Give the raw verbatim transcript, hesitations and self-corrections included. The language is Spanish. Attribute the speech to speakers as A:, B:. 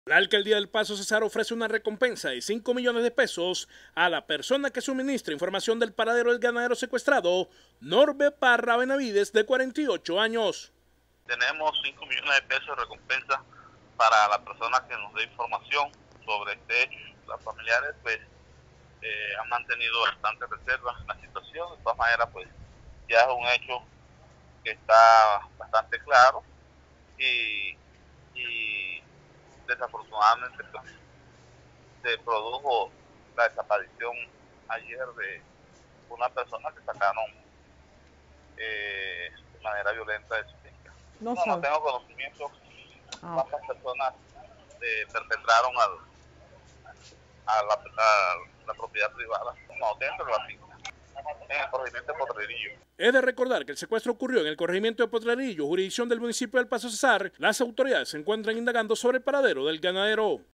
A: La alcaldía del Paso Cesar ofrece una recompensa de cinco millones de pesos a la persona que suministre información del paradero del ganadero secuestrado, Norbe Parra Benavides, de cuarenta y ocho años.
B: Tenemos cinco millones de pesos de recompensa para la persona que nos dé información sobre este hecho. Los familiares pues eh, han mantenido bastante reserva en la situación. De todas maneras, pues ya es un hecho que está bastante claro y, y desafortunadamente pues, se produjo la desaparición ayer de una persona que sacaron eh, de manera violenta de su finca. No, no, no tengo conocimiento ah, cuántas personas eh, perpetraron al, a, la, a la propiedad privada, no, dentro de la finca, en el corregimiento de Potrerillo.
A: Es de recordar que el secuestro ocurrió en el corregimiento de Potrerillo, jurisdicción del municipio del Paso Cesar. Las autoridades se encuentran indagando sobre el paradero del ganadero.